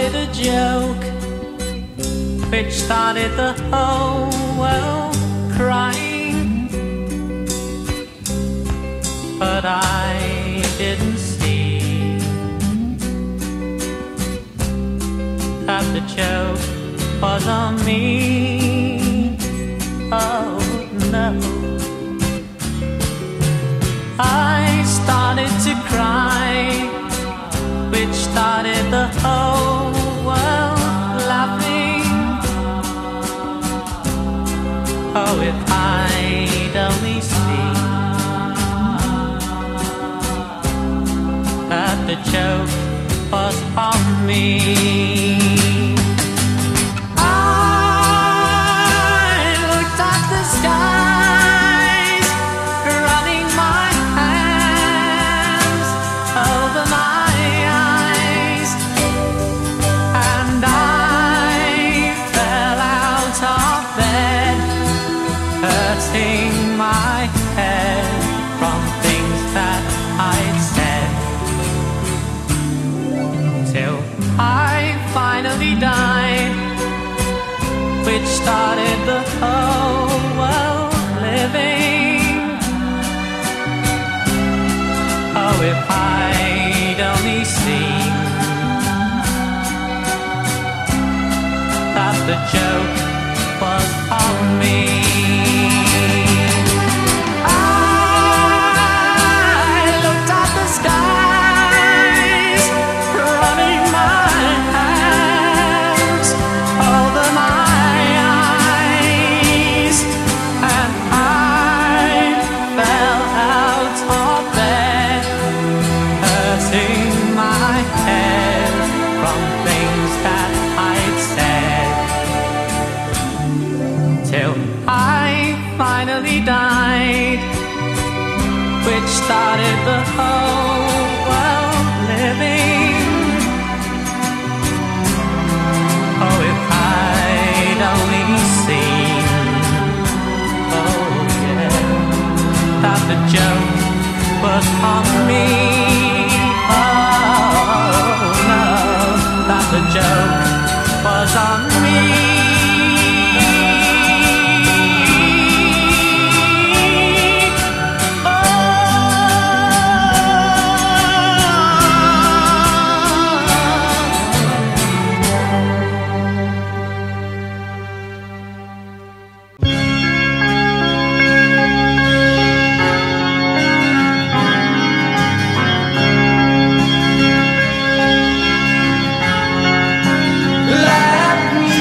started a joke, which started the whole world crying. But I didn't see that the joke was on me. Oh no. I started to cry, which started the whole world laughing. Oh, if I'd only seen that the joke was on me. My head from things that I'd said, till I finally died, which started the whole world living. Oh, if I'd only seen that the joke was on me. Finally died, which started the whole world living. Oh, if I'd only seen, oh yeah, that the joke was on me. Oh no, that the joke was on me. Let me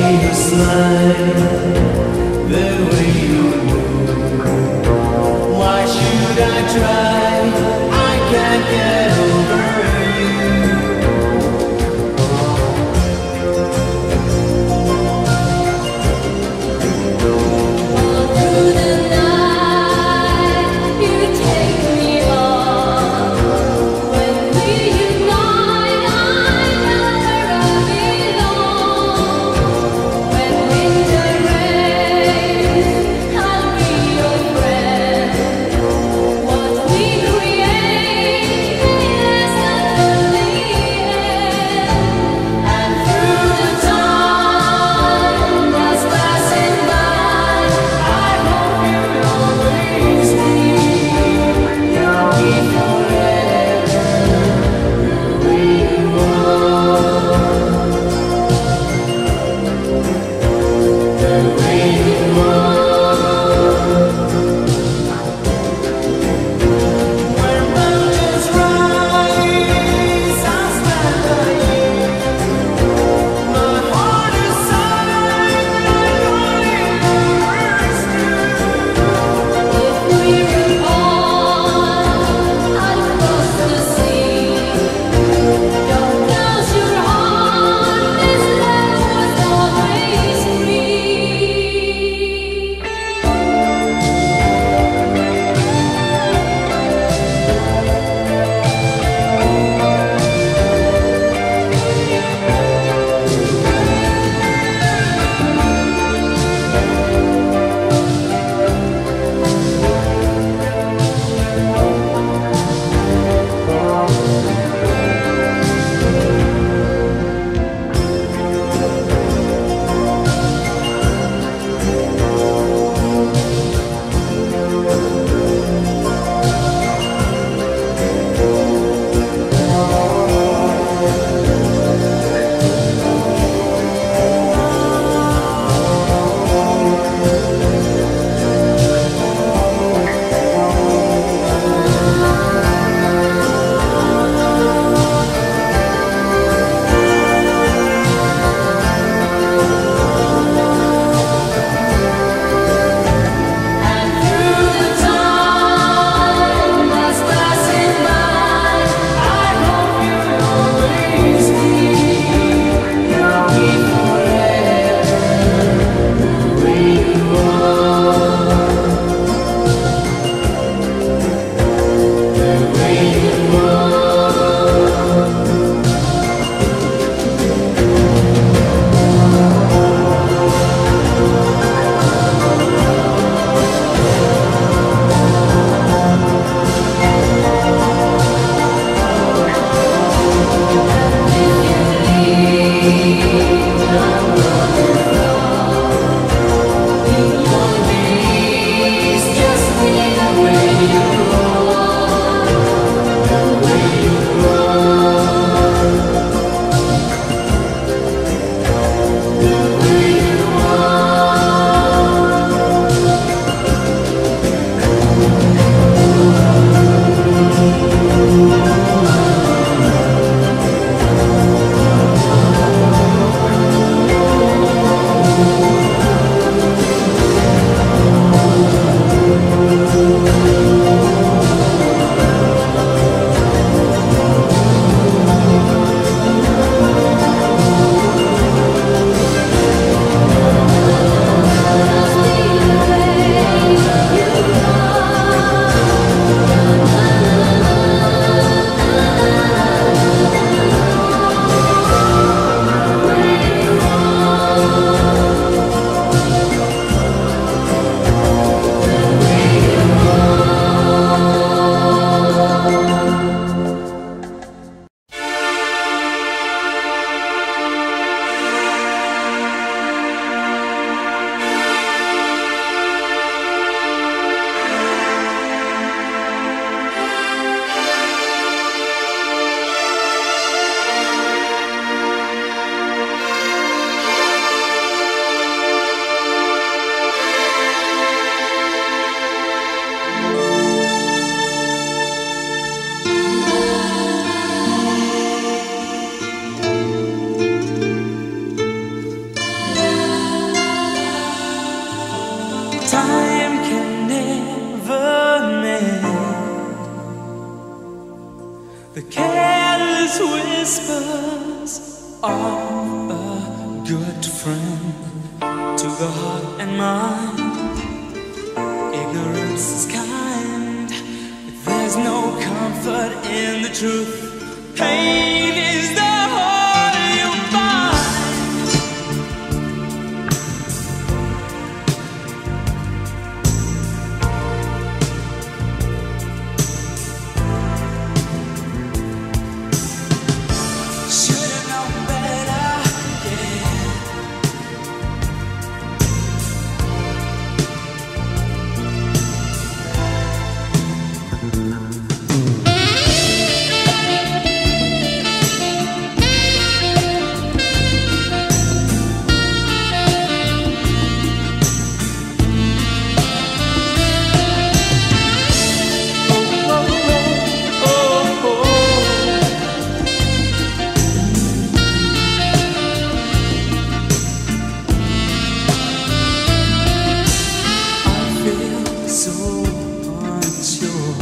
you slide the way you move. Why should I try? I can't get over We of a good friend to the heart and mind. Ignorance is kind, but there's no comfort in the truth. Pain is the whole you find. Should've known better, yeah. So unsure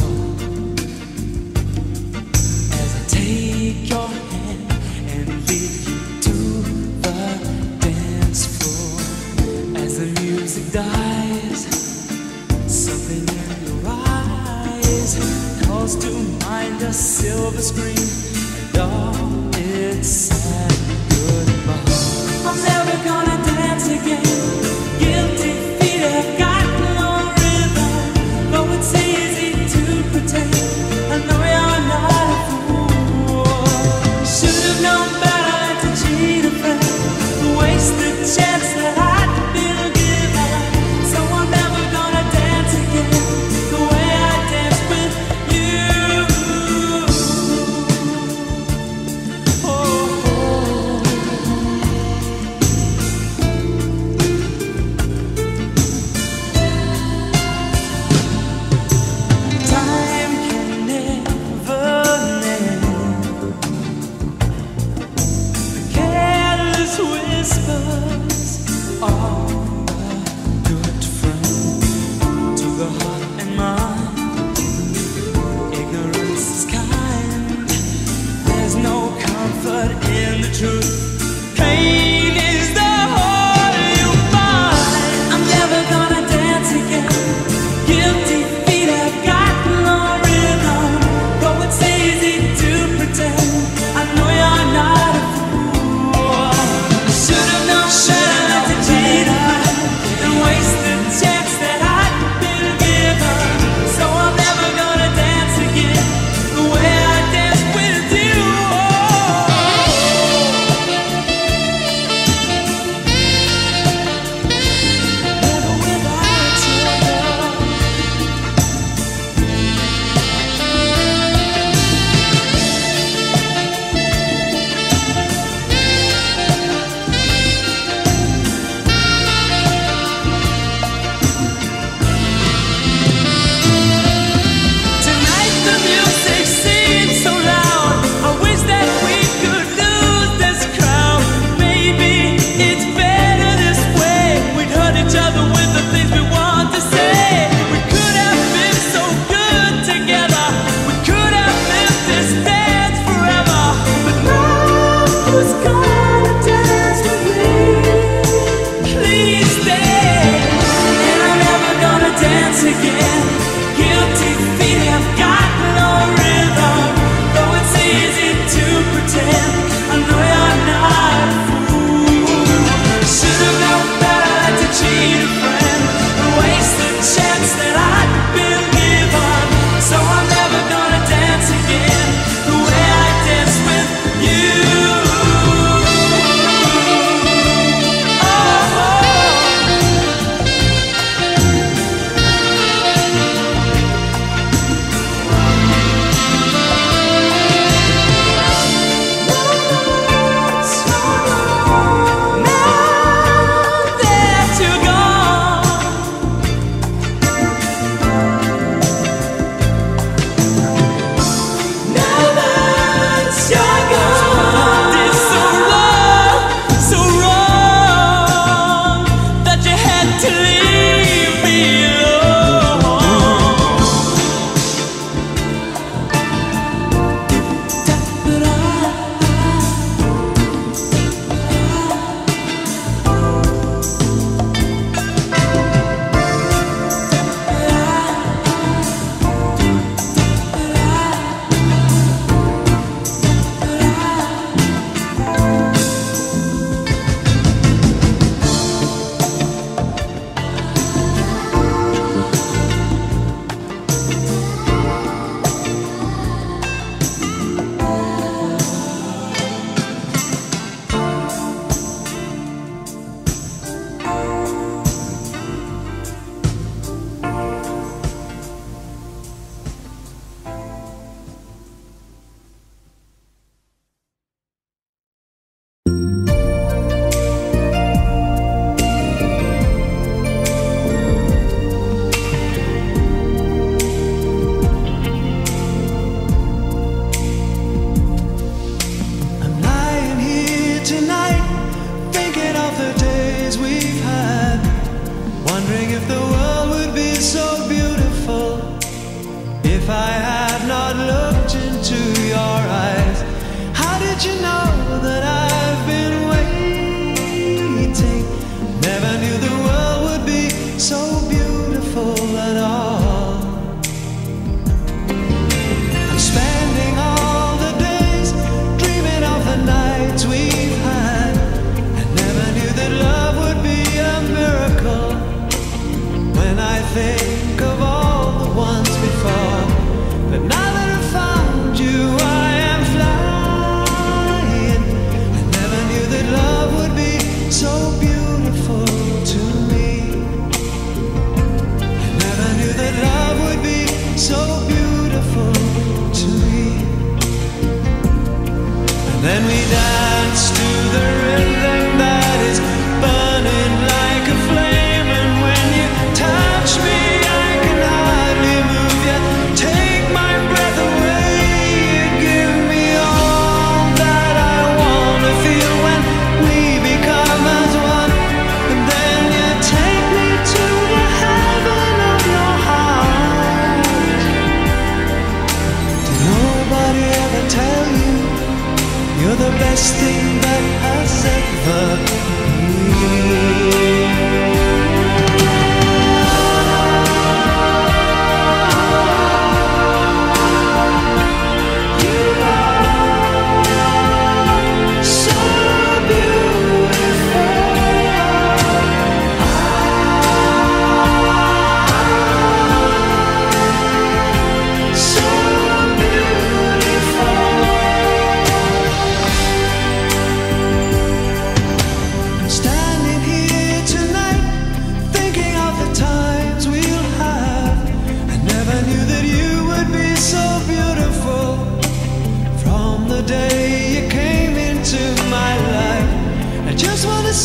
as I take your hand and lead you to the dance floor. As the music dies, something in your eyes calls to mind a silver screen and all its sad goodbye. I'm never gonna dance again. Guilty feet have got no rhythm. Though it's easy to pretend, I know you're not a fool. Should've known better than to cheat a friend, waste the chance that I'd been given. So I'm never gonna dance again the way I danced with you.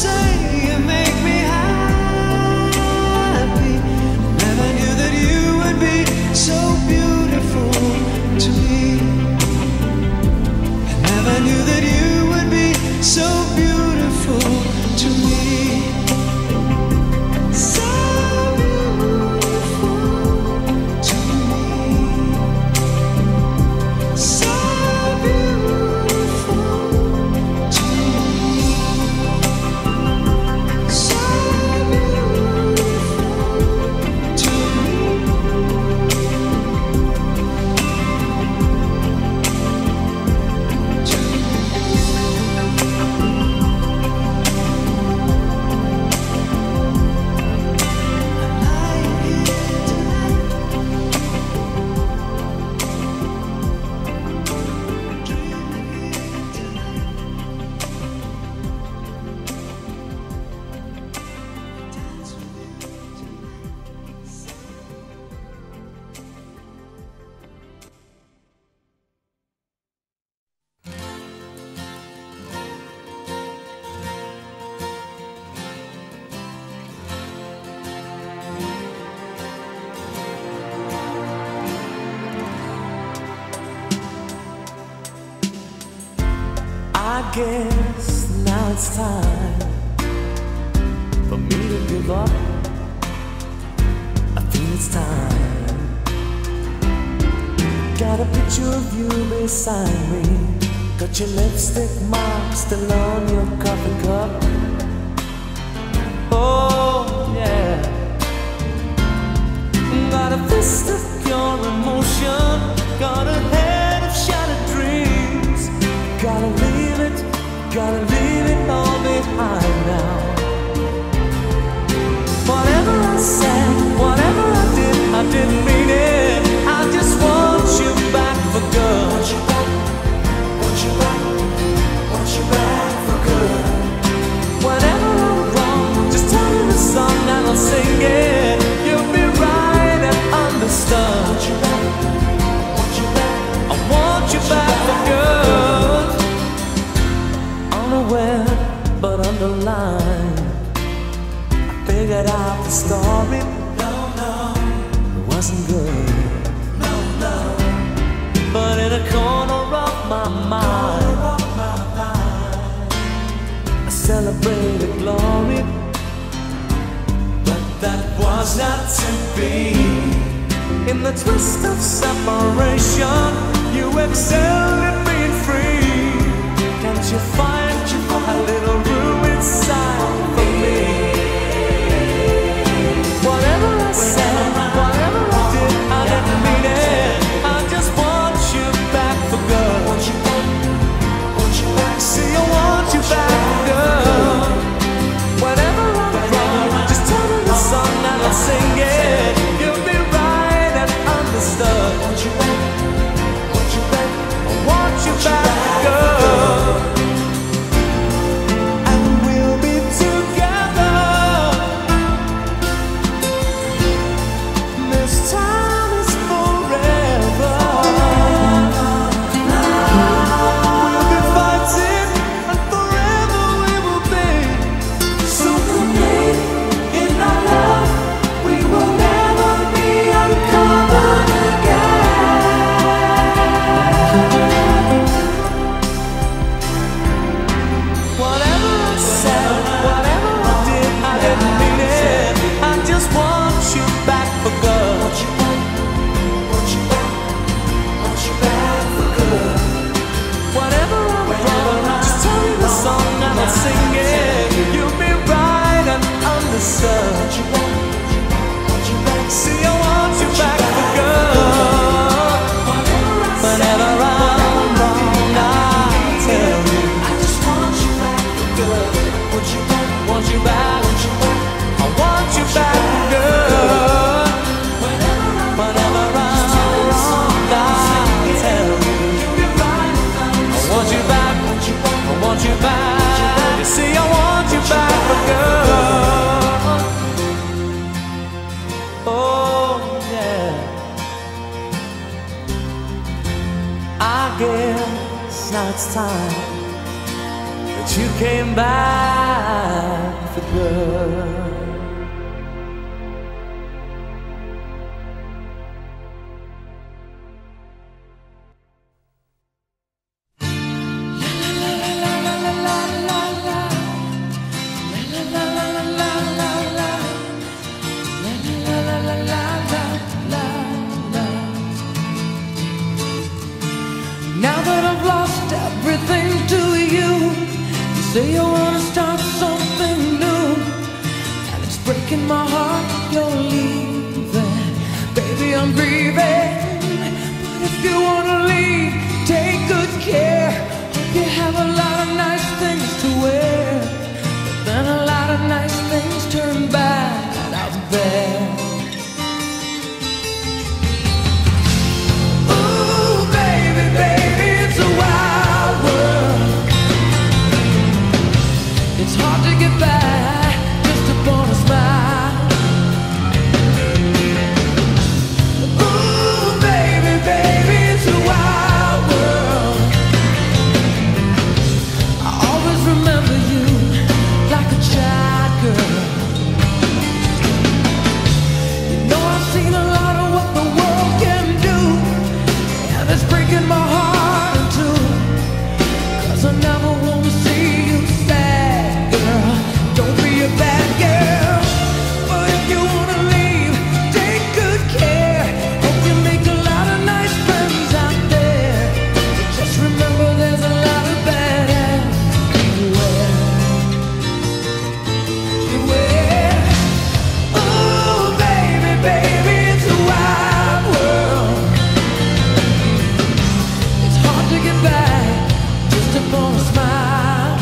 say you make me happy. Never knew that you would be so beautiful to me. I never knew that you would be so beautiful to me. So beautiful to me. So beautiful to me. So beautiful to me. I guess now it's time for me to give up. I feel it's time. Got a picture of you beside me. Got your lipstick mark still on your coffee cup. Oh yeah. Got a fist of pure emotion. Got a head of shattered dreams. Gotta leave it all behind now. Whatever I said, whatever I didn't mean it. I just want you back for good. Want you back, want you back, want you back for good. Whenever I'm wrong, just tell me the song and I'll sing it. You'll be right and understood. Want you back, want you back, I want you back for good. Unaware but underlined, I figured out the story. No, it wasn't good. No, but in a corner of my mind, I celebrated glory. But that was not to be. In the twist of separation, you excelled at being free. Can't you find a little room inside for me? Whatever I said, whatever I didn't mean it. I just want you back for good. Want you back, want you back. See, I want you back for good. Whenever I'm wrong, just tell me the song and I'll sing it. You'll be right and understood. Want you back, want you back, I want you back for good. guess now it's time that you came back. life would burn. Now that I've lost everything to you, you say you wanna start something new, and it's breaking my heart you're leaving. Baby, I'm grieving, but if you wanna leave, take good care. Hope you have a lot of nice things to wear, but then a lot of nice things turn bad out there. It's hard to get by just upon a smile. Ooh, baby, baby, it's a wild world. I always remember you like a child girl. You know I've seen a lot of what the world can do, and it's breaking my heart in two, 'cause I never want to see you sad. Don't be a bad girl, but if you wanna leave, take good care. Hope you make a lot of nice friends out there. Just remember there's a lot of bad ass everywhere. Ooh, baby, baby, it's a wild world. It's hard to get back just upon a smile.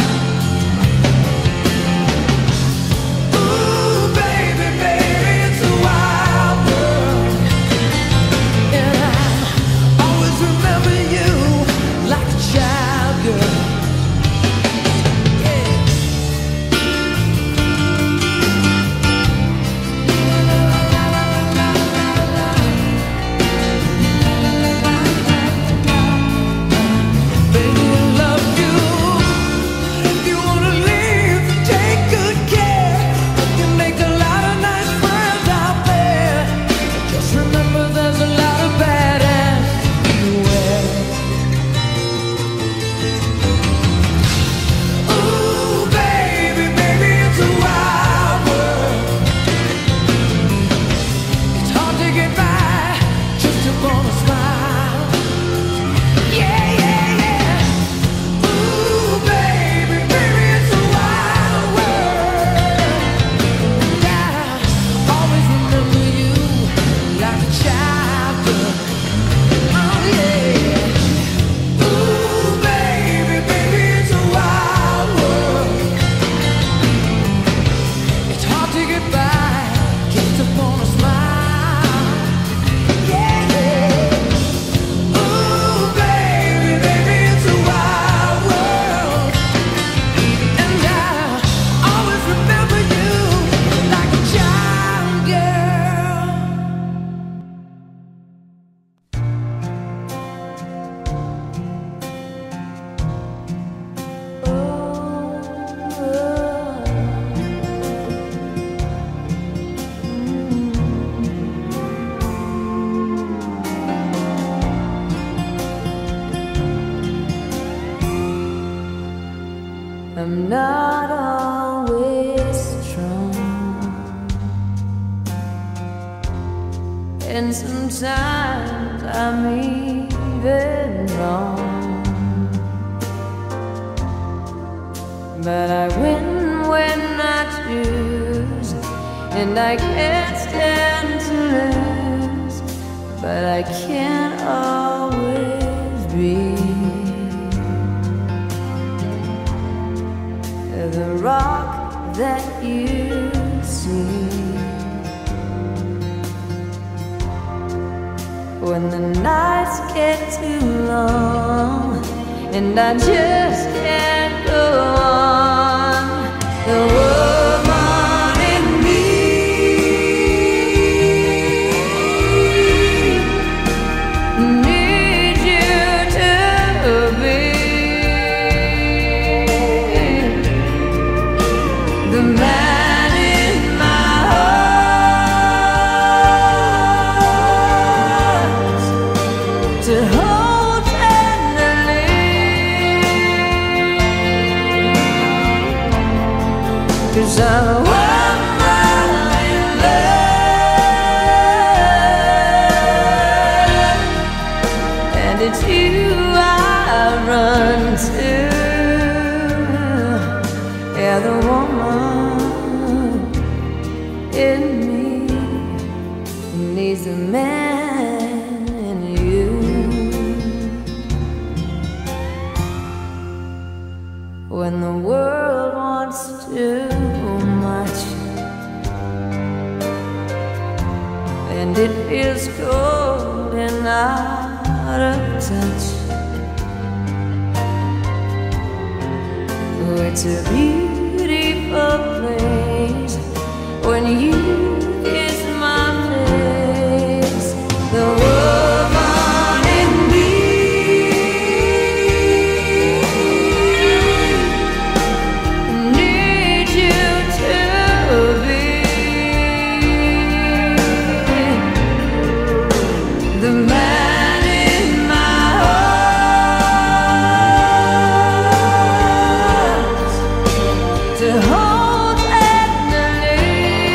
I'm not always strong, and sometimes I'm even wrong, but I win when I choose, and I can't stand to lose, but I can't always be the rock that you see. When the nights get too long and I just can't go on, the woman in me needs you to be the man. 'cause I'm a woman in love, and it's you I run to. Yeah, the woman in me needs a man in you. When the world wants too much and it feels cold and out of touch, it's a beautiful place when you kiss my face. The woman in me needs you to be the man in my heart, to hold tenderly,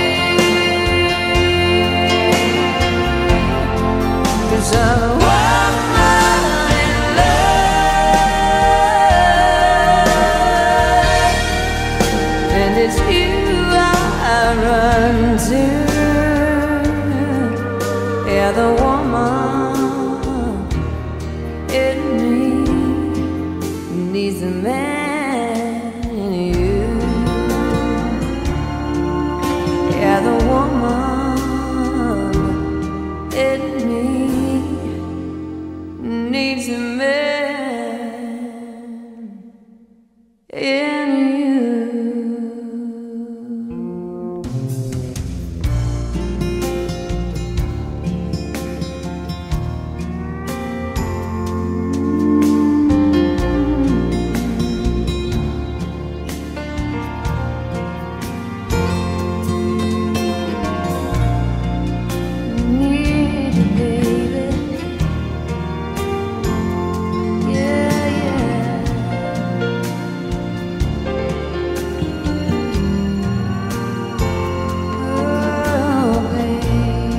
'cause I'm a woman in love, and it's you I run to. Yeah, the woman in me needs a man in you. Yeah, the woman in me needs a man in you. Need you, baby. Yeah, yeah. Oh, baby.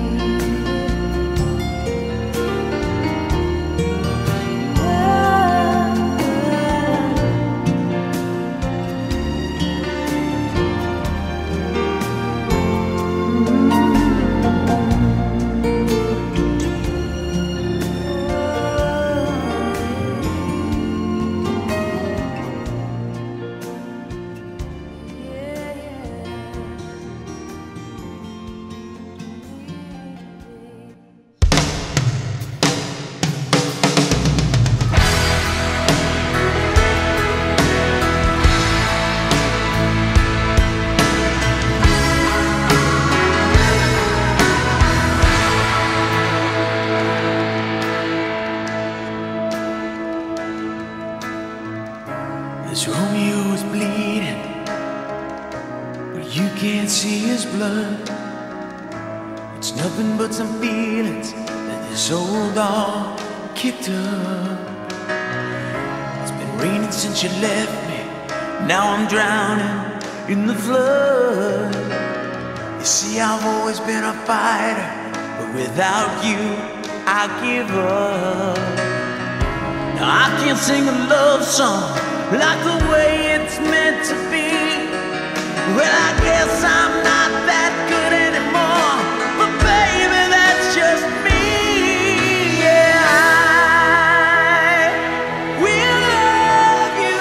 This Romeo is bleeding, but you can't see his blood. It's nothing but some feelings that this old dog kicked up. It's been raining since you left me, now I'm drowning in the flood. You see, I've always been a fighter, but without you, I give up. Now I can't sing a love song like the way it's meant to be. Well, I guess I'm not that good anymore, but baby, that's just me. Yeah, I will love you,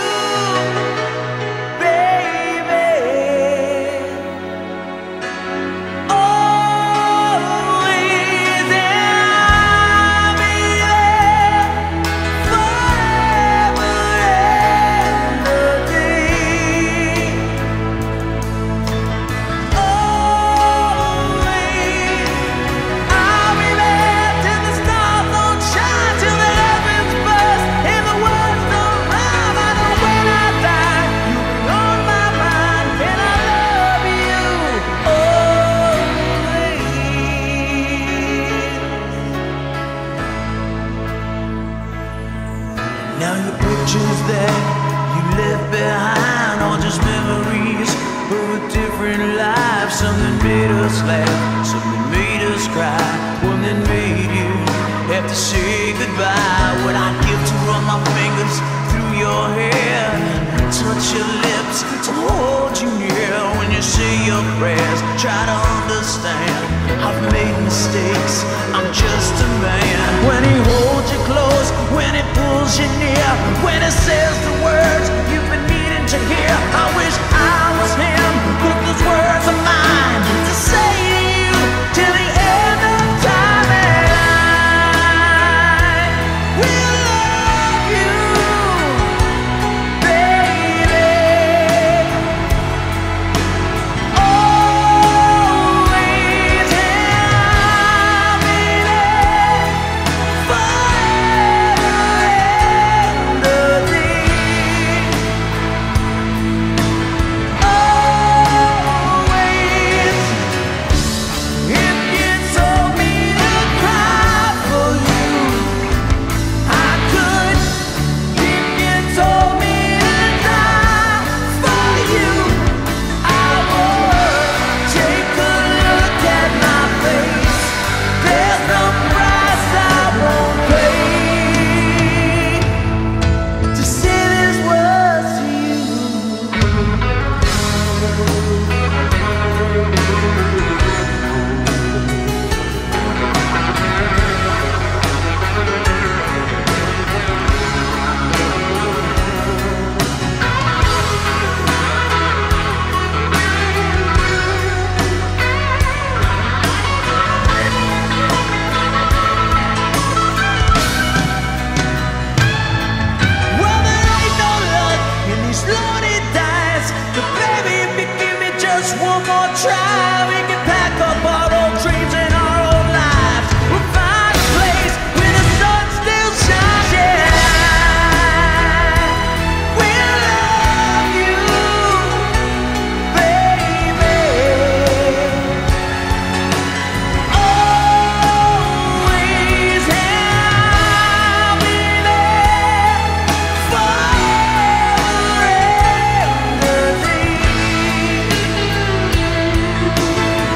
baby, always, and I'll be there forever and a day. Oh, different lives. Some that made us laugh, some that made us cry, one that made you have to say goodbye. What I'd give to run my fingers through your hair, touch your lips, to hold you near. When you say your prayers, try to understand, I've made mistakes, I'm just a man. When he holds you close, when he pulls you near, when he says the words you've been needing to hear, I wish I was him, but those words are mine to say to you till the end of time. And I will love you, baby, always, and I'll be there forever and a day. Always, if you told me to cry for you, I could. If you told me to die for you, I would. Take a look at my face, there's no price I won't pay to say these words to you. Well, there ain't no luck in these lonely days, but baby, if you give me just one more try, we can pack up our old dreams and our old lives. We'll find a place where the sun still shines. Yeah, we'll love you, baby, always, and I'll be there forever and a day.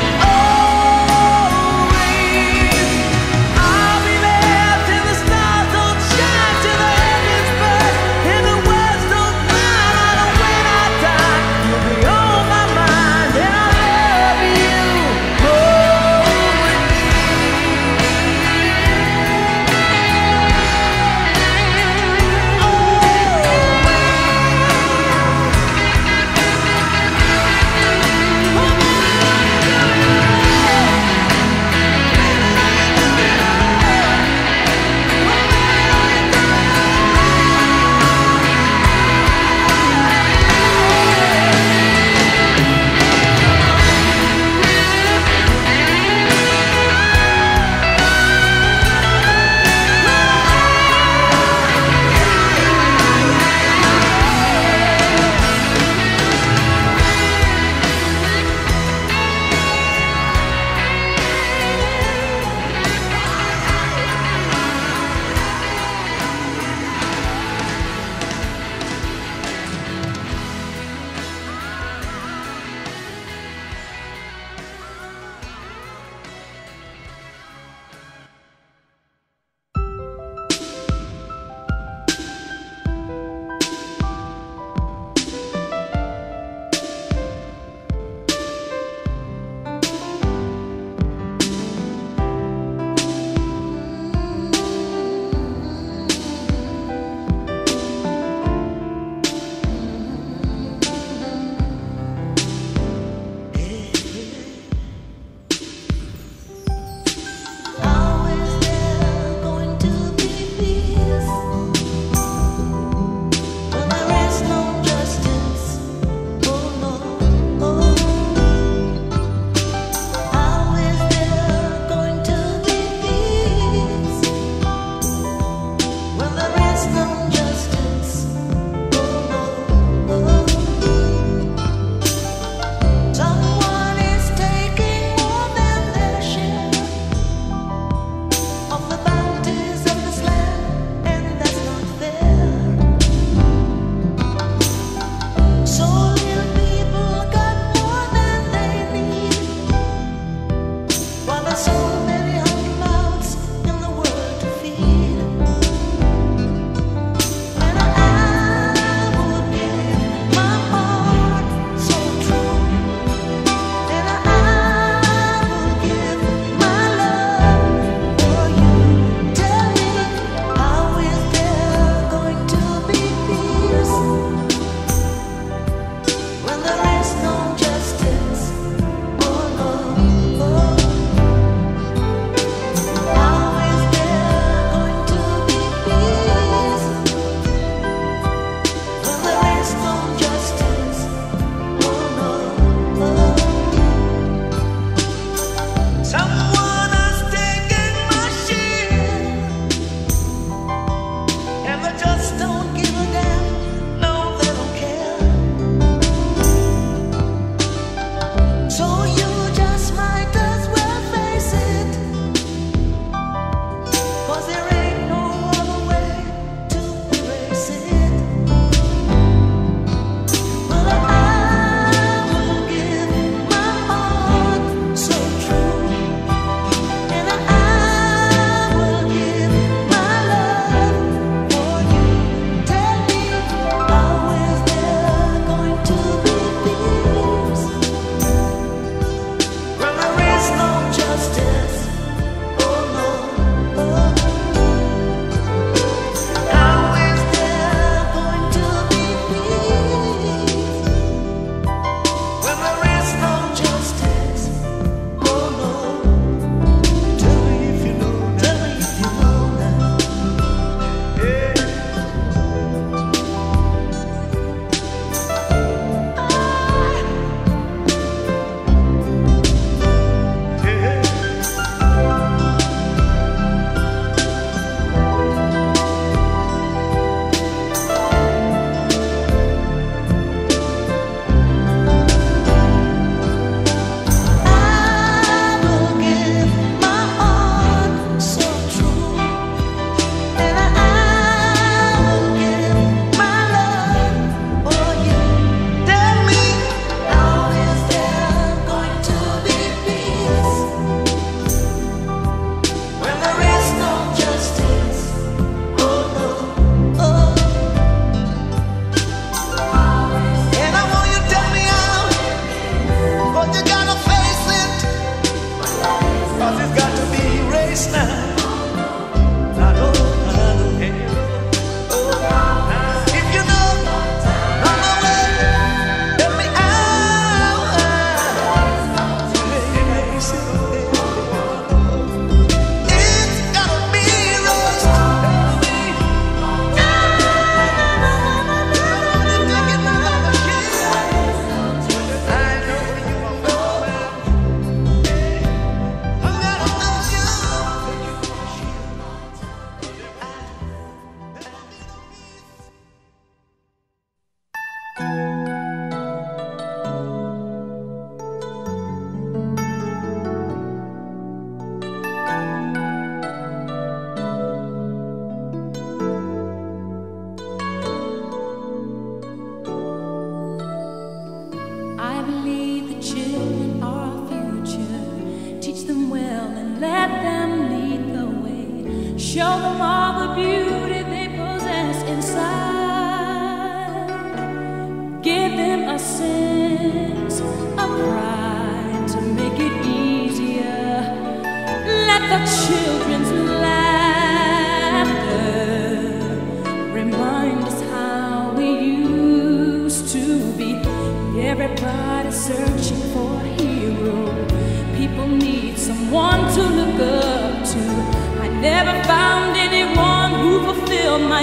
Show them all the beauty they possess inside. Give them a sense of pride to make it easier. Let the children's laughter remind us how we used to be. Everybody searching for a hero. People need someone to look up to. I never found anyone who fulfilled my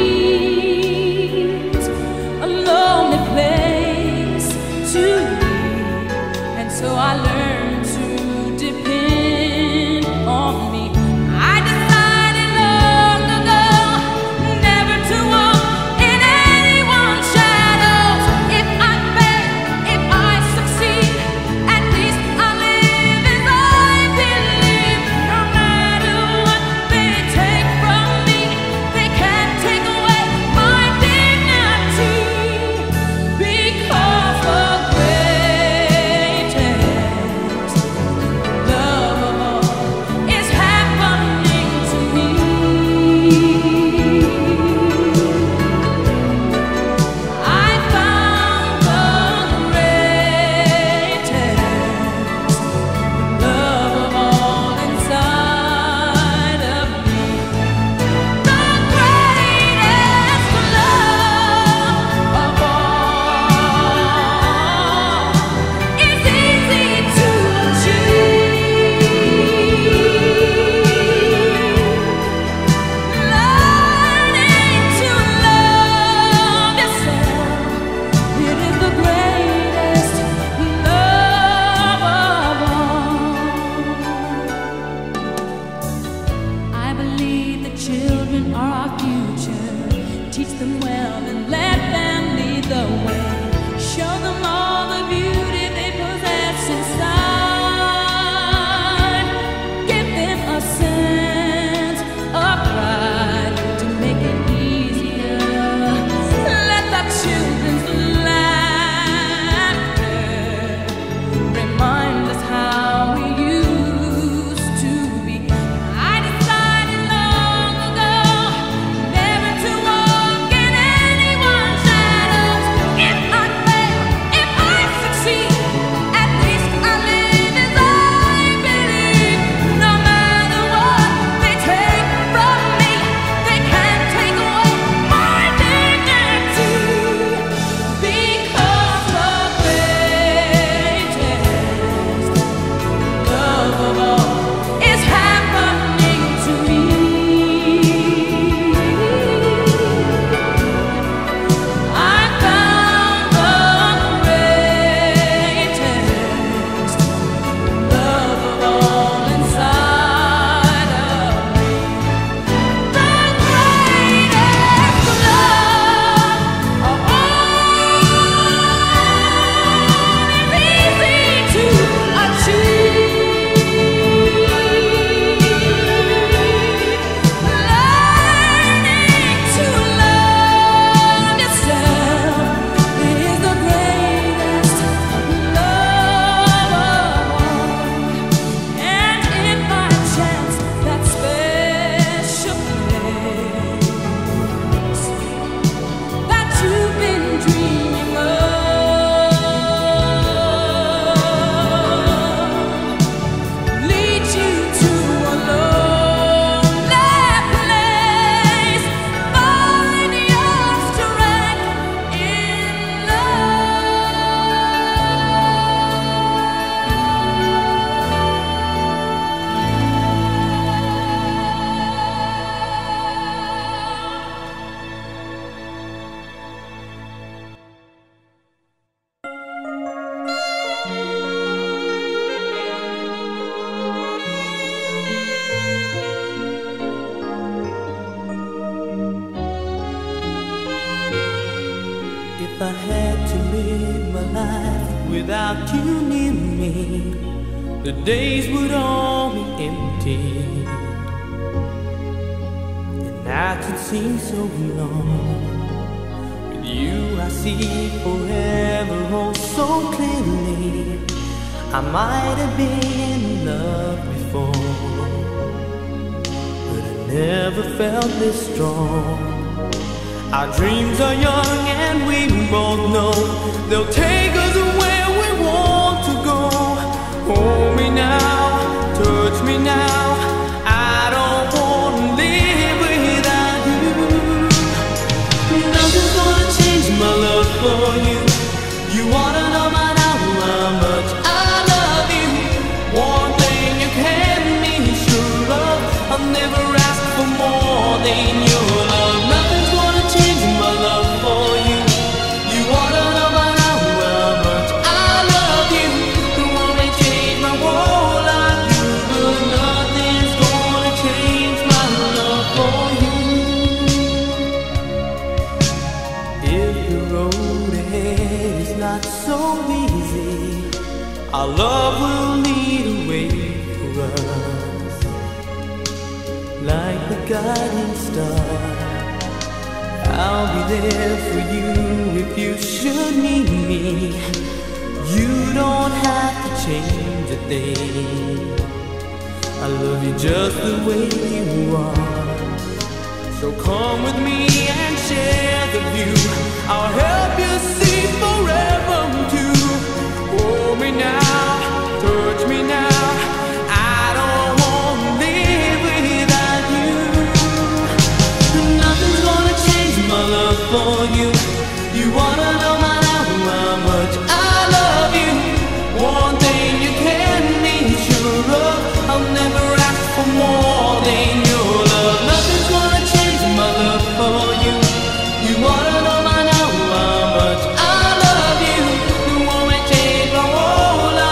needs. A lonely place to be, and so I learned to depend on me. I decided long ago never to walk in anyone's shadows. If I fail, if I succeed, at least I live as I believe. No matter what they take from me, they can't take away my dignity. Because the greatest love of all is happening to me. I found the greatest love of all inside of me. The greatest love of all is easy to achieve. Learning to love yourself, it is the greatest love of all. I believe the children are our future. Teach them well and let them lead the way. Show them all the beauty they possess inside. Give them a sense of pride to make it easier. Let the children's laughter remind us how we used to be. I decided long ago never to walk in anyone's shadows. If I fail, if I succeed, at least I live as I believe. No matter what they take from me, they can't take away my dignity. Because the greatest love of all is happening to me. I found the greatest love of all inside of me. The greatest love of all is easy to achieve. Learning to love yourself is the greatest love of all. And if by chance that special place that you've been dreaming of leads you to a lonely place, find your strength in If I had to live my life without you near me, the days would all be empty. The nights would seem so long. With you I see forever oh so clearly. I might have been in love before, but I never felt this strong. Our dreams are young and we both know they'll take us where we want to go. Hold me now, touch me now, I don't want to live without you. Nothing's gonna change my love for you. You wanna know by now how much I love you. One thing you can be sure of, I'll never ask for more than your love. Nothing's gonna change my love for you. You wanna know by now how much I love you. You wanna change my whole life, but nothing's gonna change my love for you. If the road ahead is not so easy, our love will lead a way for us, like the guiding star. I'll be there for you if you should need me. You don't have to change a thing. I love you just the way you are. So come with me and share the view. I'll help you see forever too. Hold me now, touch me now, I don't want to live without you. Nothing's gonna change my love for you. You wanna know by now how much I love you. One thing you can be sure of, I'll never ask for more than your love. Nothing's gonna change my love for you. You wanna know by now how much I love you. You won't change my whole life.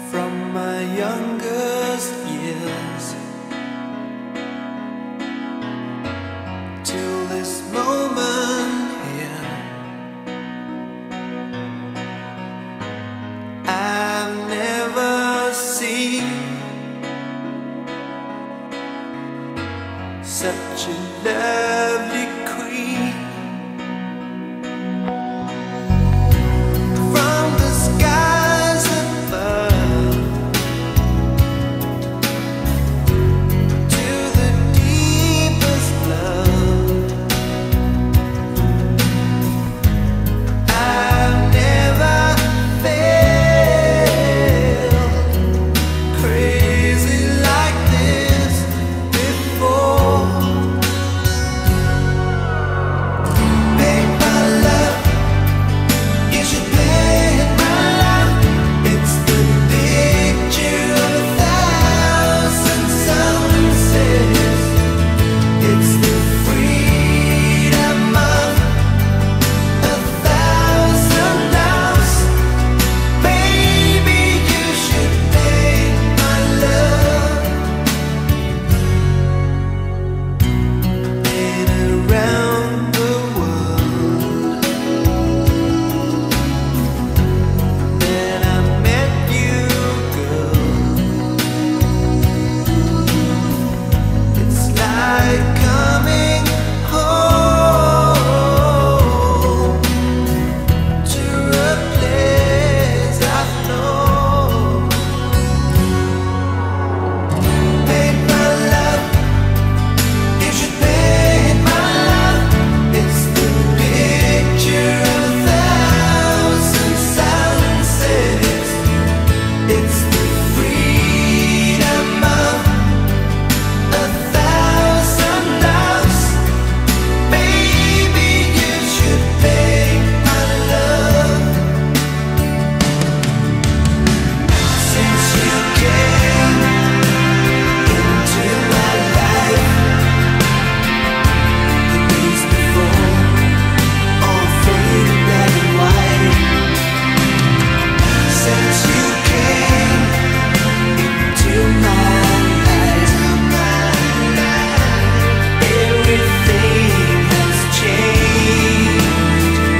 from my youngest years till this moment here. I've never seen such a lovely queen. From the skies above to the deepest love, I've never felt crazy like this before. Make my love, you should make my love. It's the picture of 1,000 sunsets. It's the freedom of 1,000 loves. Baby, you should make my love. Been around the world, then I met you, girl. It's like coming home to a place I've known. Make my love, you should make my love. It's the picture of 1,000 sunsets. It's the freedom of 1,000 loves. Baby, you should make my love. Since you came into my life, the days before all faded black and white. Since you came into my life, everything has changed.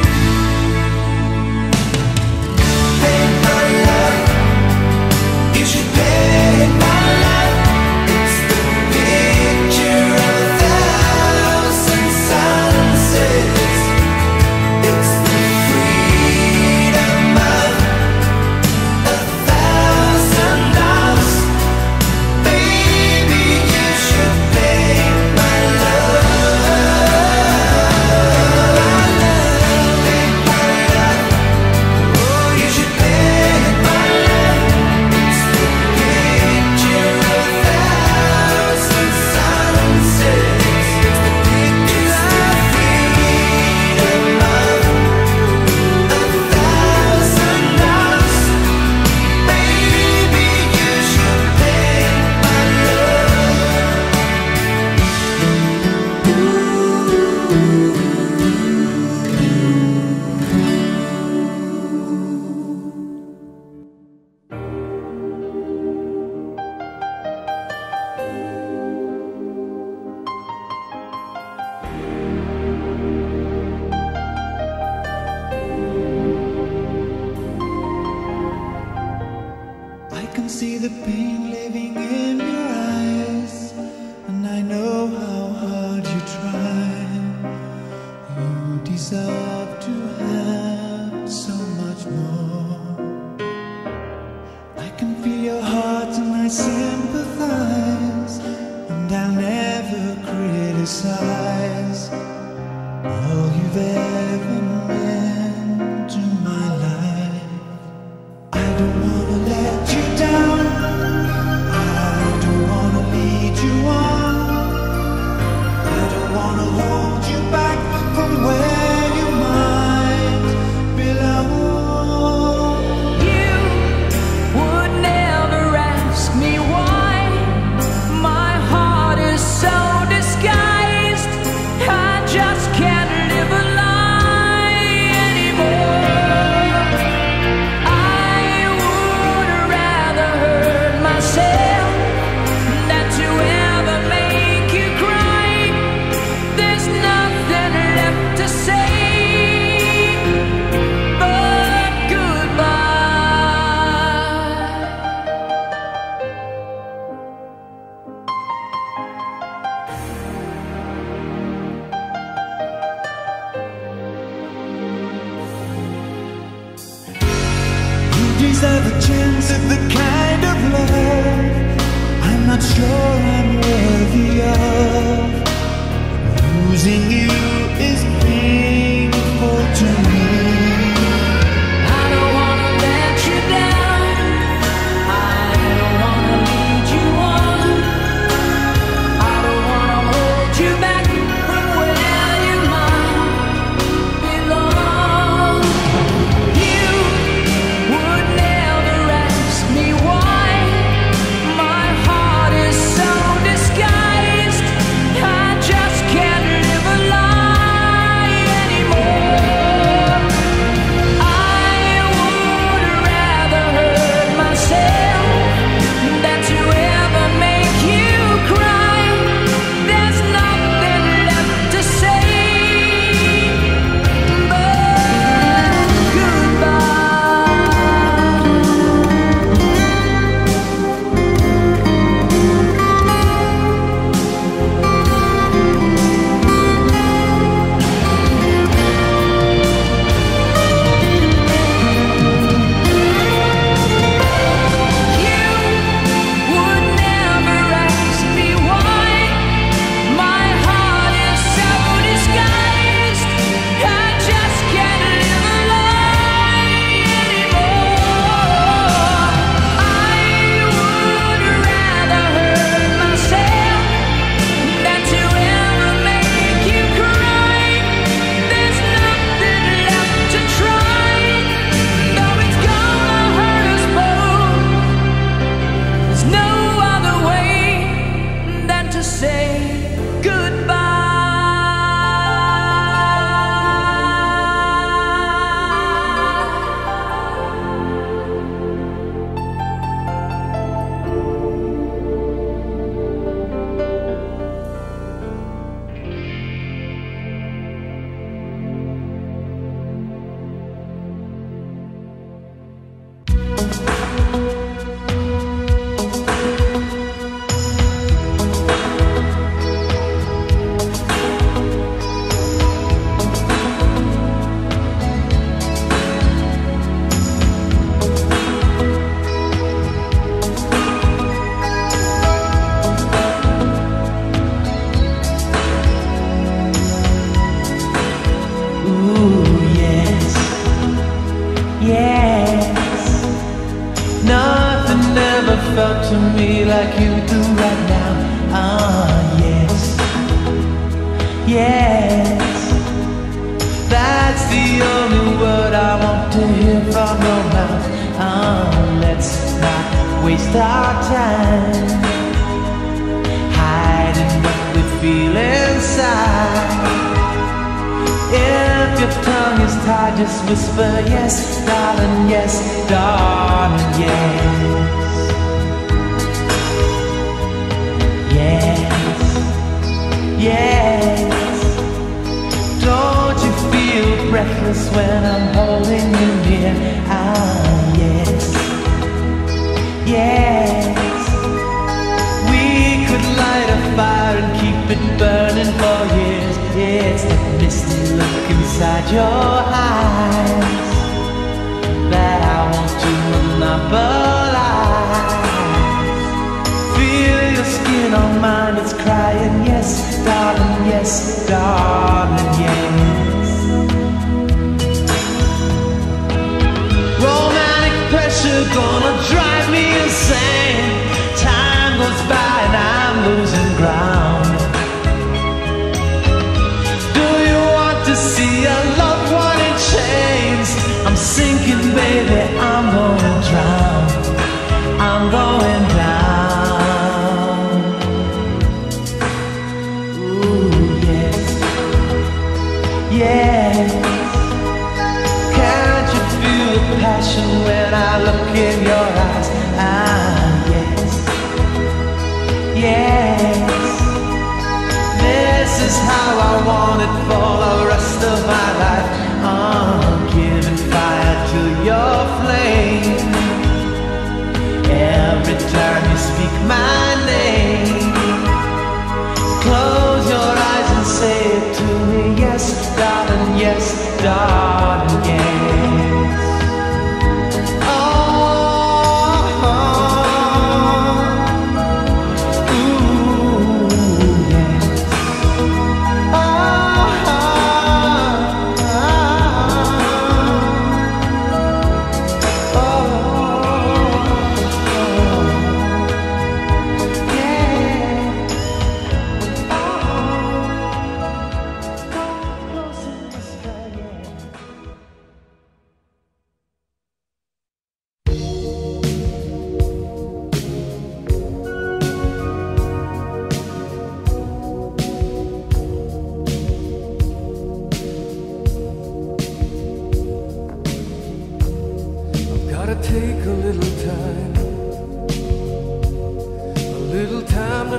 Make my love, you should make my love. It's the picture of 1,000 sunsets. It's the freedom of 1,000 loves. Baby, you should make my love. Make my love. Oh, you should make my love. It's the picture of 1,000 sunsets. It's the picture of freedom of 1,000 loves. Baby, you should make my I can see the pain living in your eyes, and I know how hard you try. You deserve to have so much more. I can feel your heart and I sympathize, and I'll never criticize all you've ever meant to my life. I don't wanna let you down. I don't wanna lead you on. I don't wanna hold you back from where you might belong. You would never ask me why. My heart is so disguised. I just can't live a lie. the kind of love I'm not sure I'm worthy of. Losing you is painful to me. I don't wanna let you down. I don't wanna lead you on. I don't wanna hold you back from where you might belong. You would never ask me why. My heart is so disguised. I just can't live a lie anymore. I would rather hurt myself than to ever make you cry. There's nothing left to say but goodbye. You would never ask me why. My heart is so disguised. I just can't live a lie anymore. I would rather hurt myself than to ever make you cry. There's nothing left to try, though it's gonna hurt us both. There's no other way than to say Ooh, yes, yes. Nothing ever felt to me like you do right now. Ah, yes, yes. That's the only word I want to hear from your mouth. Let's not waste our time hiding what we feel inside. If your tongue is tied, just whisper yes, darling, yes, darling, yes. Yes, yes. Don't you feel breathless when I'm holding you near? Ah, yes, yes. We could light a fire and keep it burning for years. It's that misty look inside your eyes that I want to monopolize. Feel your skin on mine, it's crying yes, darling, yes, darling, yes. Romantic pressure gonna drive me insane. Time goes by and I'm losing ground. To see a loved one in chains, I'm sinking, baby, I'm gonna drown. I'm going down. Ooh, yes, yes. Can't you feel the passion when I look in your eyes? Ah, yes, yes. This is how I want it for the rest of my life. Giving fire to your flame. Every time you speak my name, close your eyes and say it to me. Yes, darling, yes, darling, yes. Oh,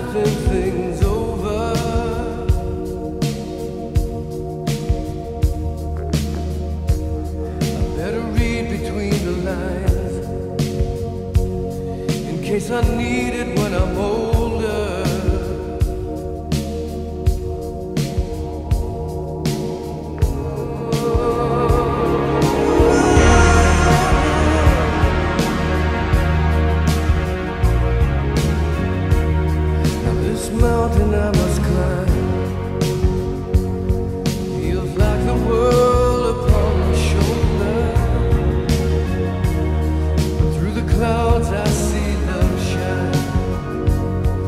think things over. I better read between the lines in case I need it when I'm older. Mountain I must climb feels like the world upon my shoulder. Through the clouds I see them shine.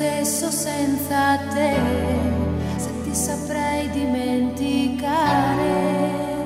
adesso senza te, se ti saprei dimenticare.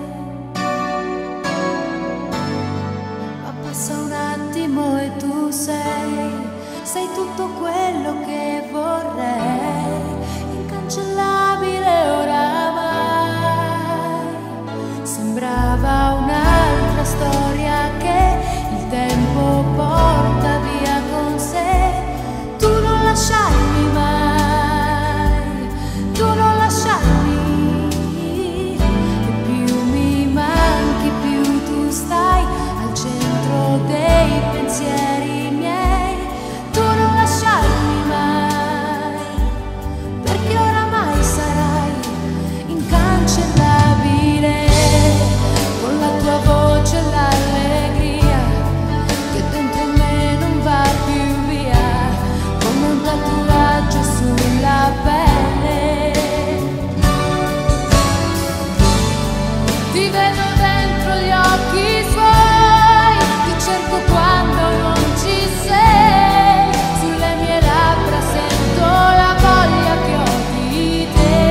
Ma passa un attimo e tu sei tutto quello che vorrei, incancellabile oramai. Sembrava un'altra storia che il tempo porta via con sé. Tu non lasciarmi mai, tu non lasciarmi, e più mi manchi più tu stai al centro dei pensieri miei. Tu non lasciarmi mai, perché oramai sarai incancellabile, con la tua voce e l'allegria che dentro me non va più via, come un tatuaggio sulla pelle. Ti vedo dentro gli occhi suoi, ti cerco quando non ci sei, sulle mie labbra sento la voglia che ho di te,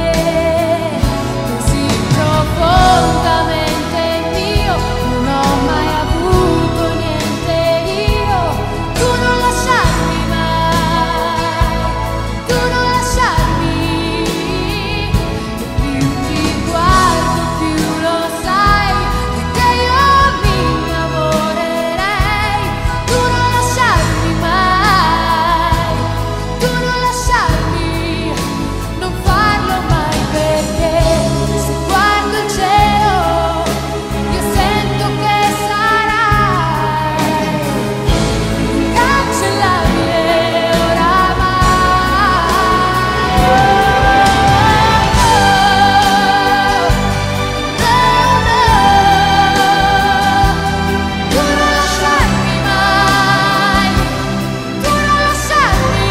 così profondamente mio, non ho mai avuto niente io. Tu non lasciarmi mai, tu non lasciarmi, e più ti guardo più lo sai, che io mi innamorerei. Tu non lasciarmi mai, tu non lasciarmi, non farlo mai, perché se guardo il cielo io sento che sarai incancellabile oramai. Tu non lasciarmi mai, tu non lasciarmi,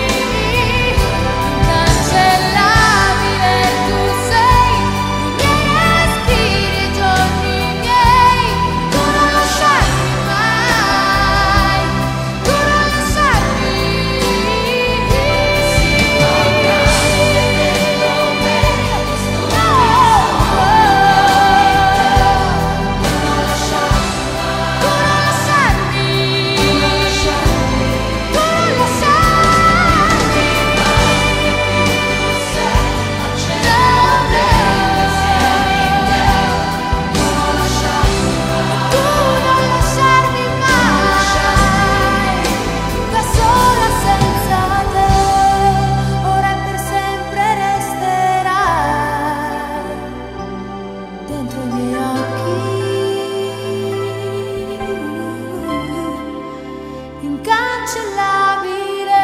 incancellabile tu sei, i miei respiri, i giorni miei. Tu non lasciarmi mai, tu non lasciarmi. Da sola senza te, ora e per sempre resterai dentro i miei occhi, incancellabile.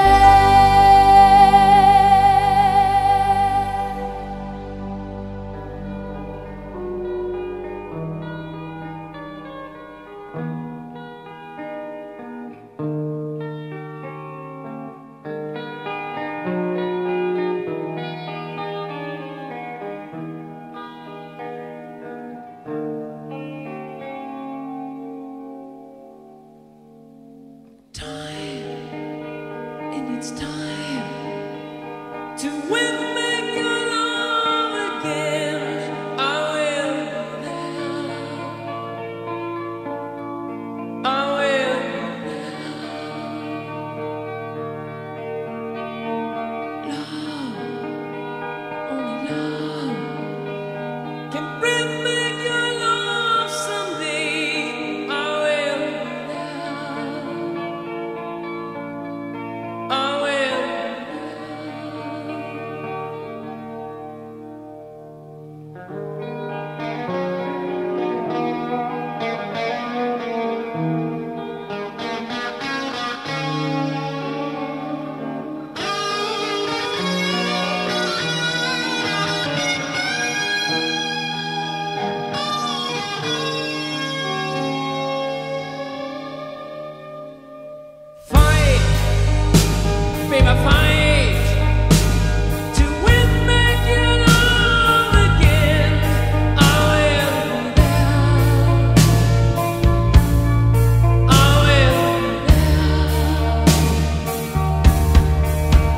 And it's time to win back your love again. I will now. I will now. Love, only love can bring back your love someday. I will now. I will. Fight, baby, fight to win back your love again. I will now. I will now.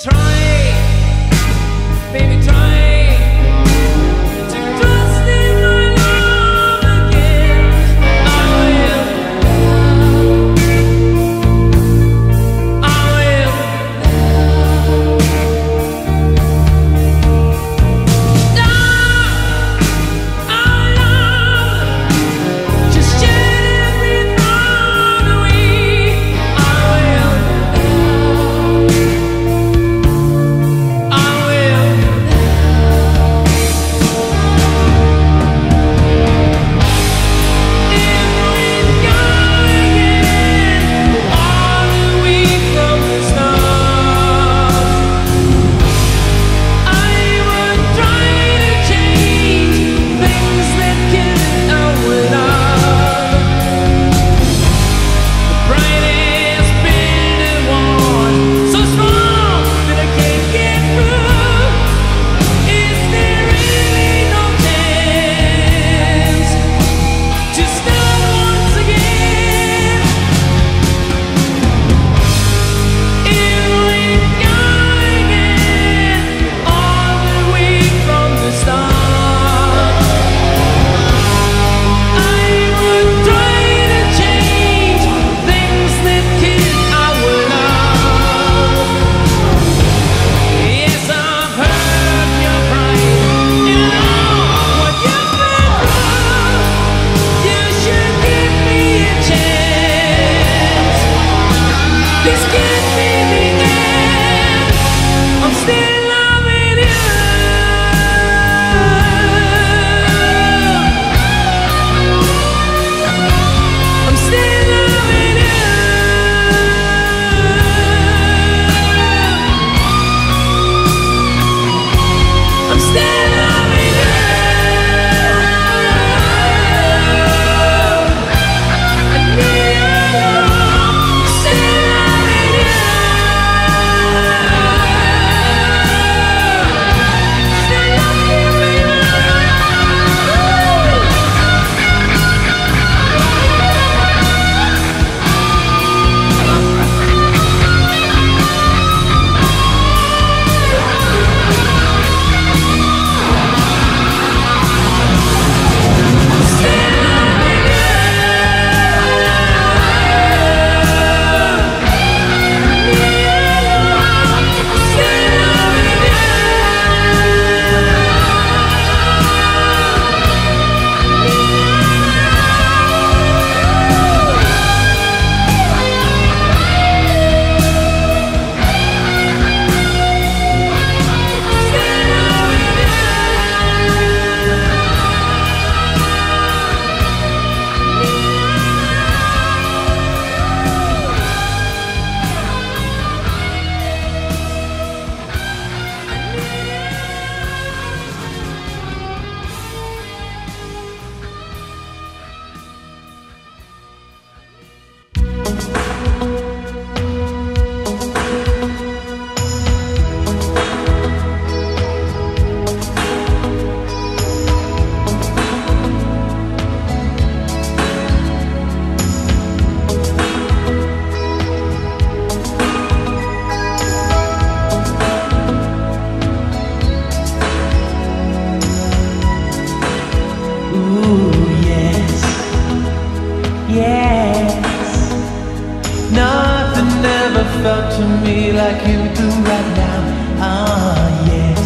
felt to me like you do right now. Ah, yes,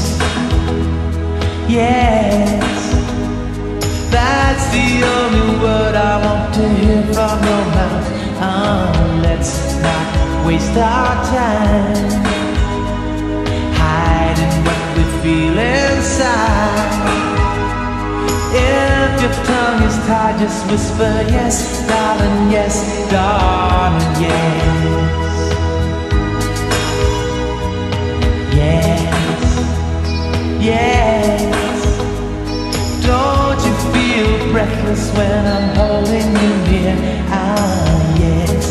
yes. That's the only word I want to hear from your mouth. Ah, let's not waste our time hiding what we feel inside. If your tongue is tied, just whisper yes, darling, yes, darling, yes. Yes, yes. Don't you feel breathless when I'm holding you near? Ah, yes,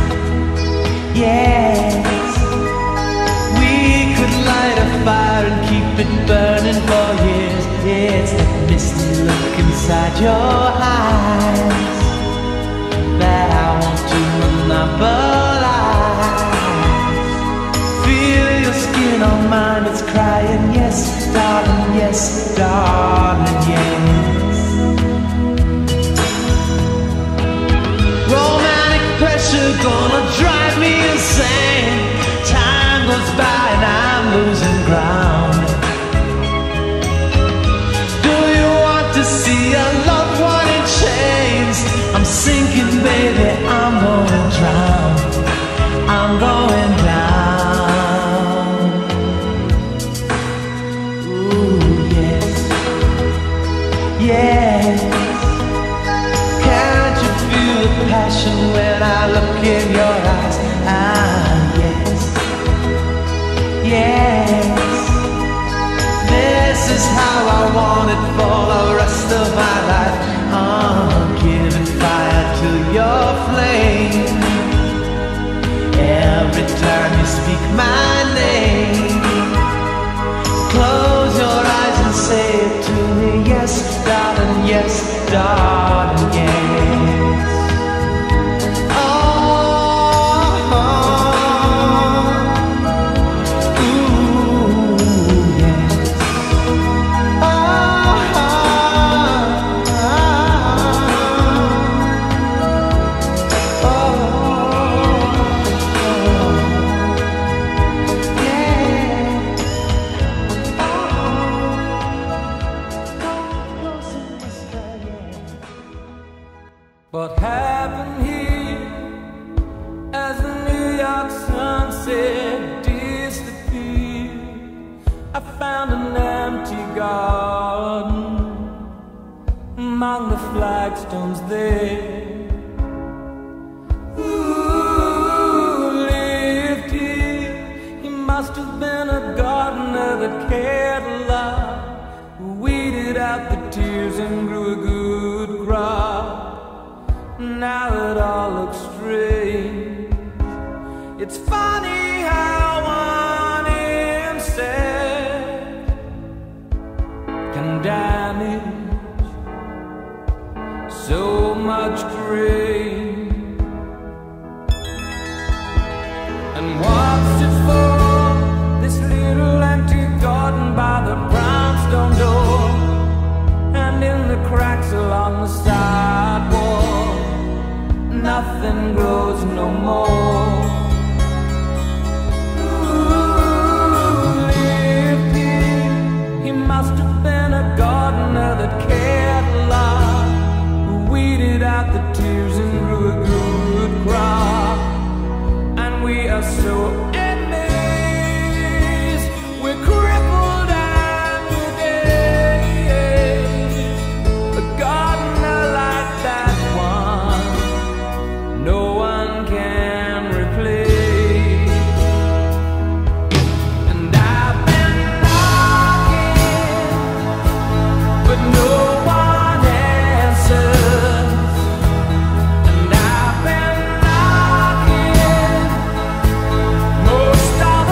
yes. We could light a fire and keep it burning for years. It's that misty look inside your eyes that I want to monopolize. Feel your skin goes by and I'm losing ground. Do you want to see a loved one in chains? I'm sinking, baby, I'm gonna drown. I'm going down. Ooh, yes, yes. Can't you feel the passion when I look in your eyes? Ah, yes, yes. This is how I want it for the rest of my life. Giving fire to your flame. Every time you speak my name, close your eyes and say it to me. Yes, darling, yes, darling, yes. Oh, ooh, yes. What happened here as the New York sunset disappeared? I found an empty garden among the flagstones there. Who lived here? He must have been a gardener that cared a lot, who weeded out the tears and grew a good crop. Now it all looks strange. It's funny how one insect can damage so much grain. And what's it for, this little empty garden by the brownstone door, and in the cracks along the sidewalk? Nothing grows no more. Who lived here? He must have been a gardener that cared a lot, who weeded out the tears and grew a good crop. And we are so amazed, we're crippled and we're dazed. A gardener like that one, no one can replace. And I've been knocking, but no one answers. And I've been knocking most of the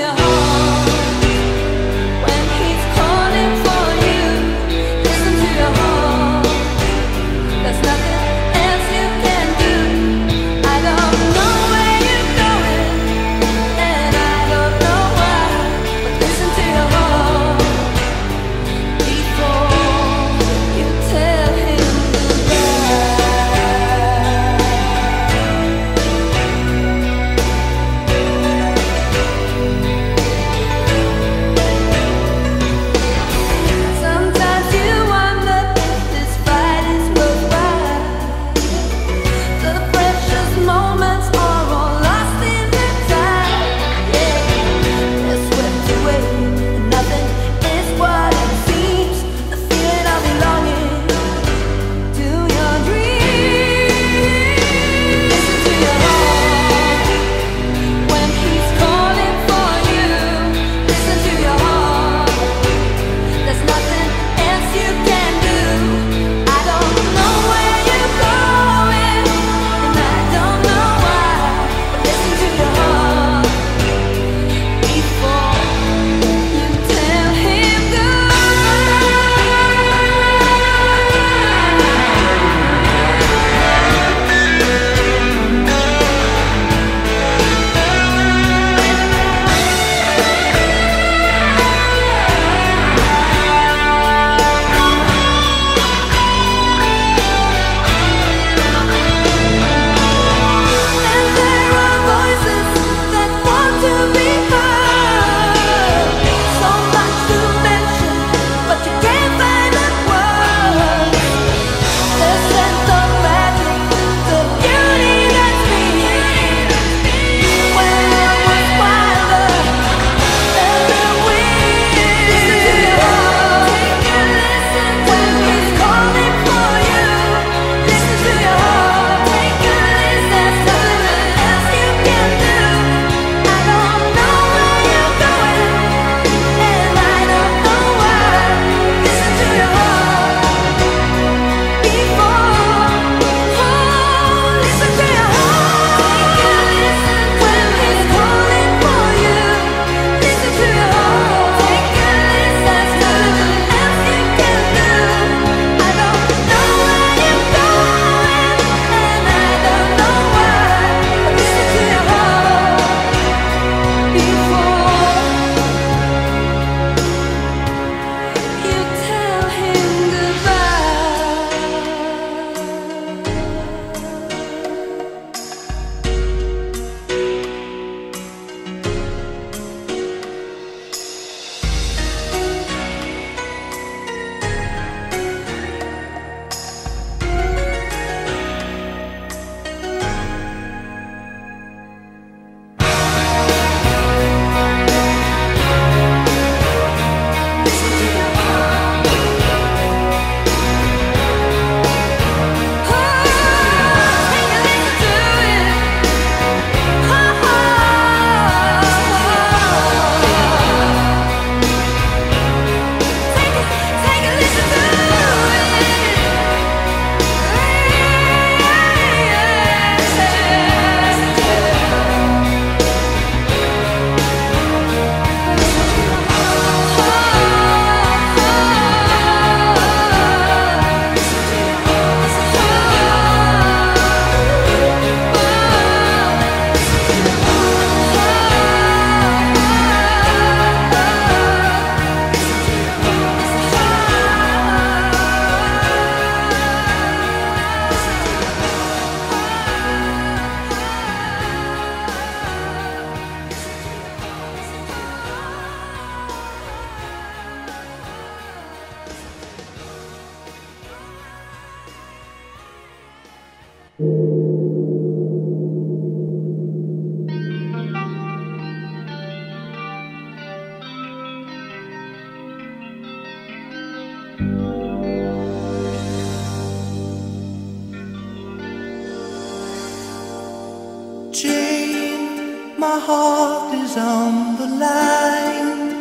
Jane, my heart is on the line.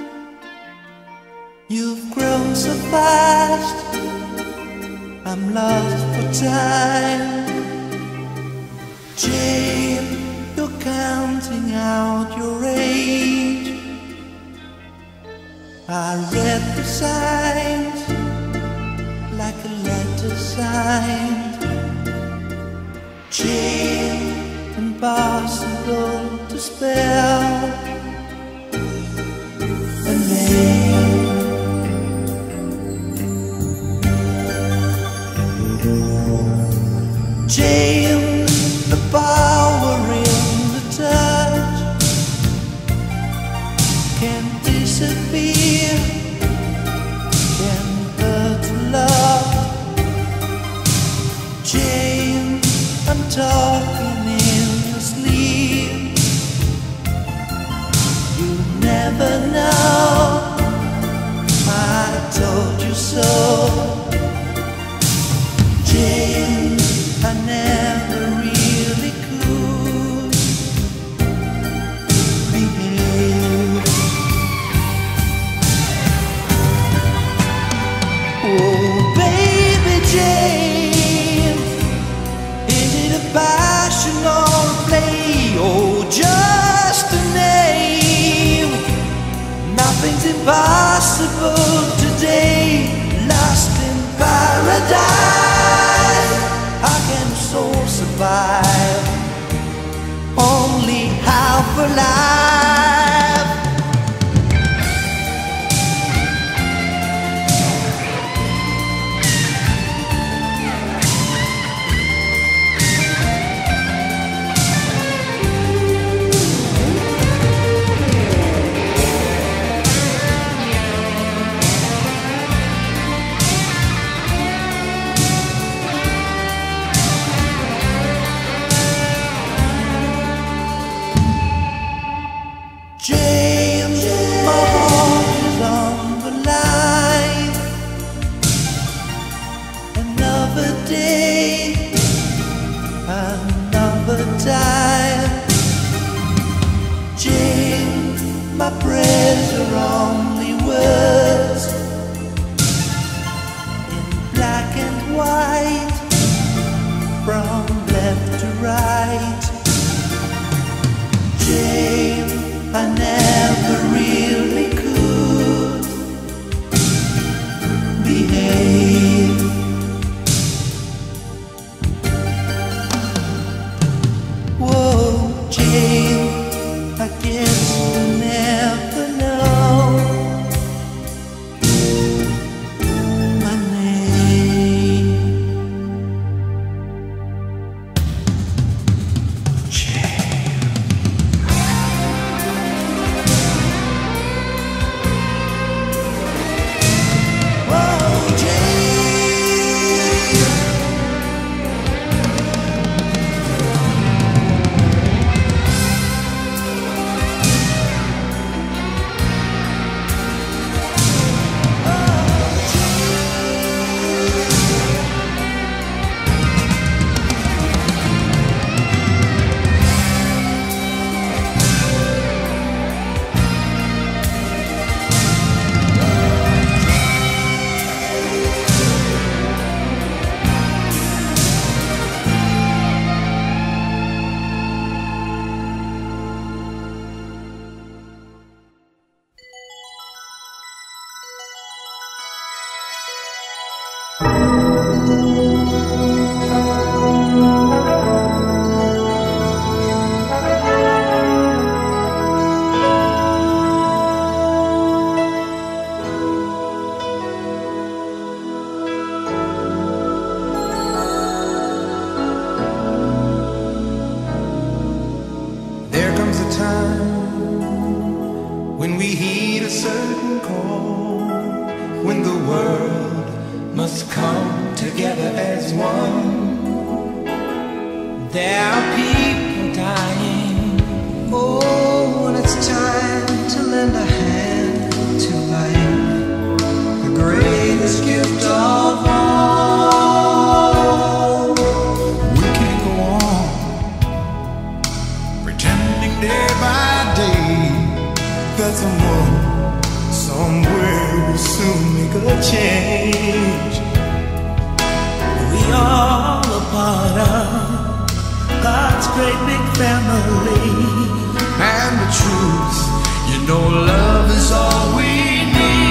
You've grown so fast, I'm lost for time. Jane, you're counting out your age. I read the signs like a letter signed, chained, impossible to spell, a name. Chained, the power in the touch can disappear, can hurt love. Jane, I'm talking in your sleep. You never know, I told you so. Jane, I never really could behave. Oh, baby Jane, is it a passion or a play, or just a name? Nothing's impossible today, lost in paradise. How can a soul survive? Only half alive. James, my heart is on the line. Another day, another time. James, my prayers are only words in black and white, from left to right. James, I never really could behave. Whoa, Jane, I guess you'll never know my name. There comes a time when we heed a certain call, when the world must come together as one. There are people dying. Oh, and it's time to lend a hand to life, the greatest gift of all. We can't go on pretending day by day that someone somewhere will soon make a change. We are a part of God's great big family. And the truth, you know, love is all we need.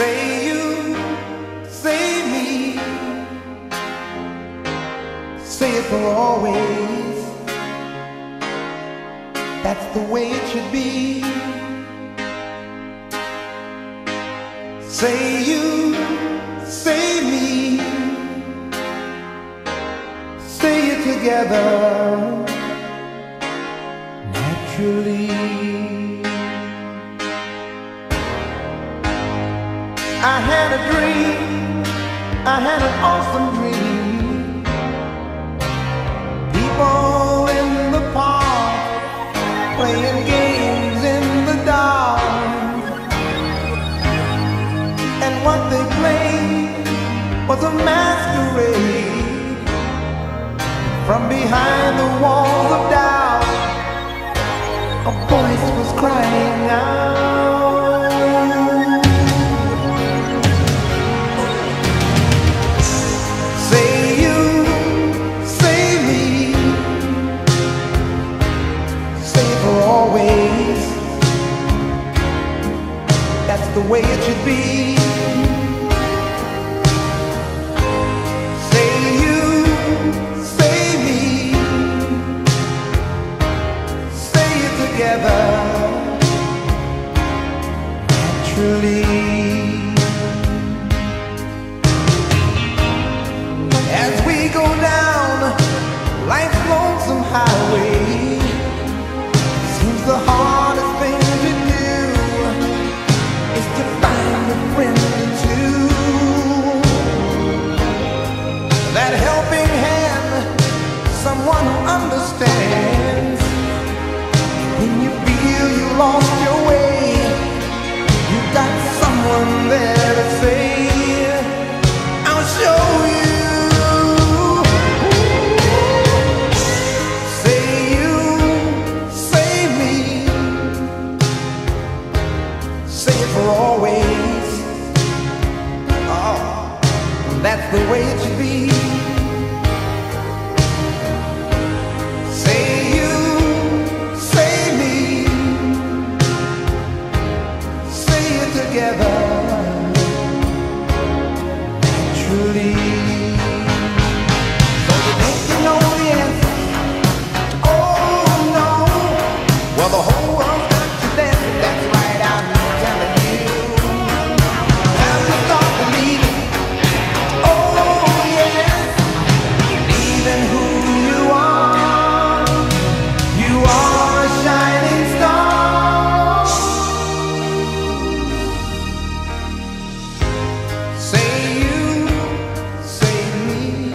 Say you, say me, say it for always. That's the way it should be. Say you, say me, say it together naturally. I had a dream, I had an awesome dream. People in the park playing games in the dark. And what they played was a masquerade. From behind the walls of doubt, a voice was crying out. Say you, say me, say for always. That's the way it should be. Say you, say me, say it together naturally. As we go down life's lonesome highway, seems the hardest thing to do is to find a friend or two. That helping hand, someone who understands. When you feel you lost your way, you got someone there to say, I'll show you. Say you, say me, say it for always. Oh, that's the way it should be. Say you, say me, say it together naturally. So you think you know the answer? Oh no. Well, the whole world's got you dancing. That's right, I'm telling you. Have to start believing. Oh yes, believe in who you are. You are a shining star. Say you, say me,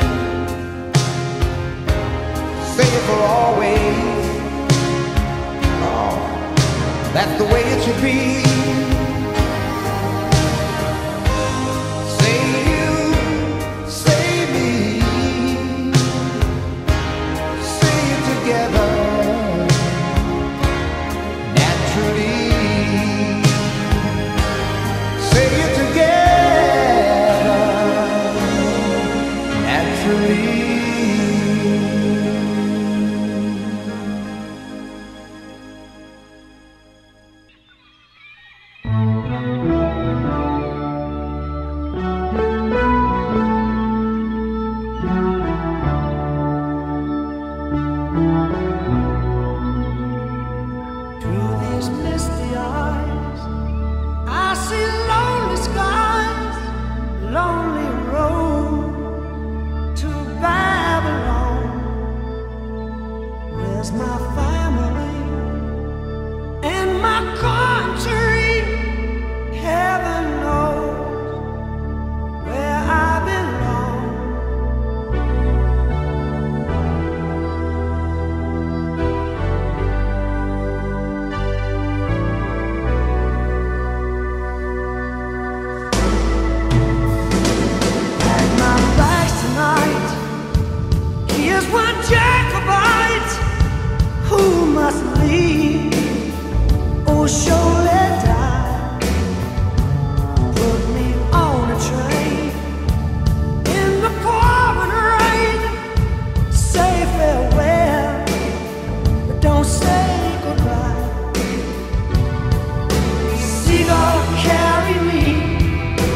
say it for always. Oh, that's the way it should be. Say you, say me, say it together naturally. Say it together naturally. Through these misty eyes, I see lonely skies, lonely road to Babylon. Where's my family and my country? Heaven knows where I belong. Pack my bags tonight. Here's one Jacobite who must leave or surely die. Put me on a train in the pouring rain. Say farewell, but don't say goodbye. Seagull, carry me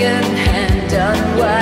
second-hand unwind.